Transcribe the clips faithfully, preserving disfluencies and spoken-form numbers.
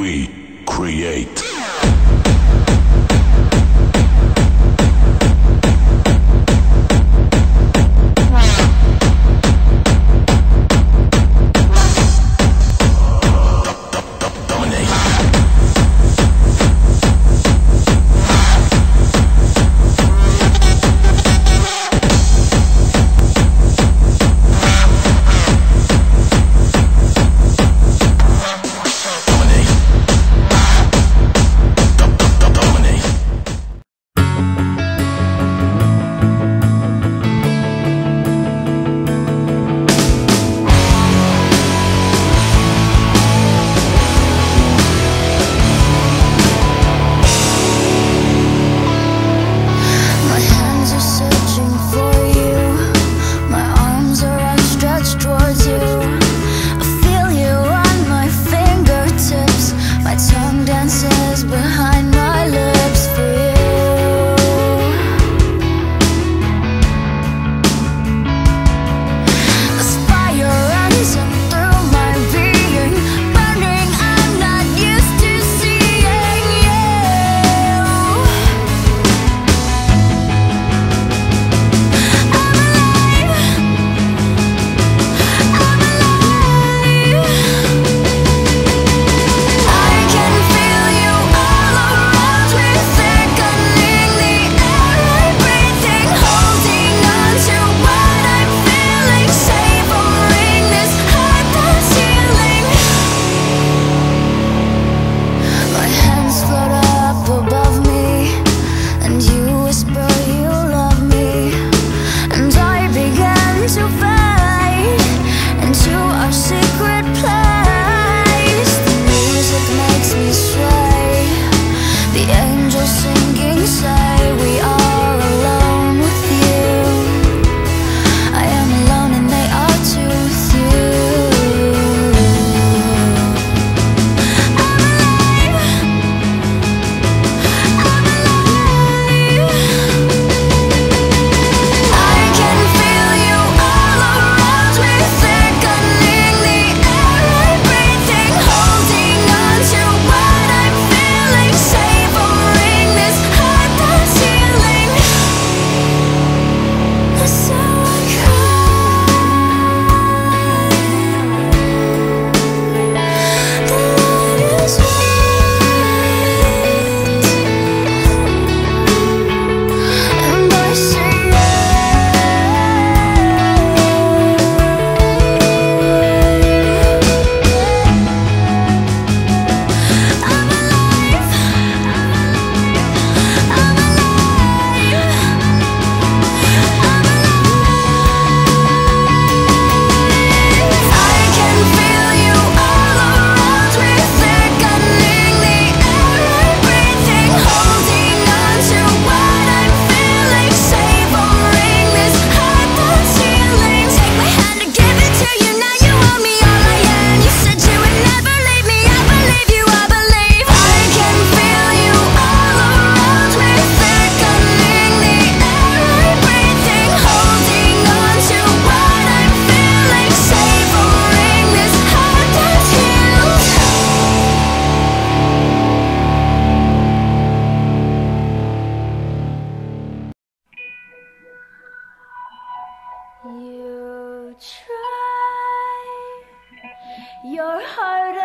we create. You try your hardest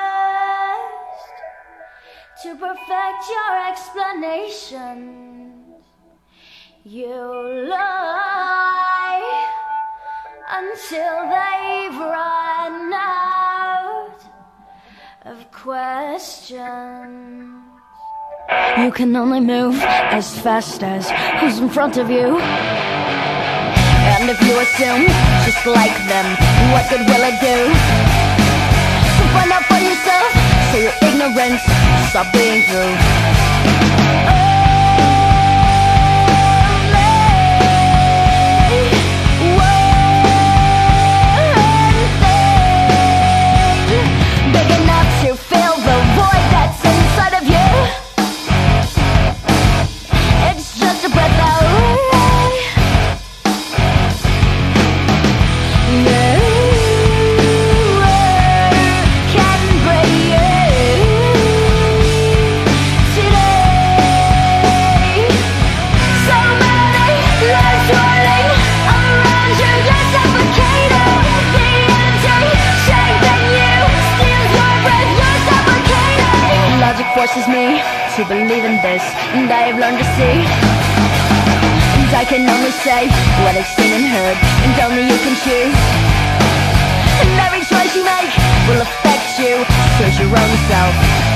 to perfect your explanations. You lie until they've run out of questions. You can only move as fast as who's in front of you. And if you assume just like them, what good will it do? So find out for yourself, so your ignorance stop being true. Big enough to fill the void that's inside of you. It's just a breath away. No one can break you. forces me to believe in this, and I have learned to see. And I can only say what I've seen and heard, and only you can choose. And every choice you make will affect you. Choose your own self.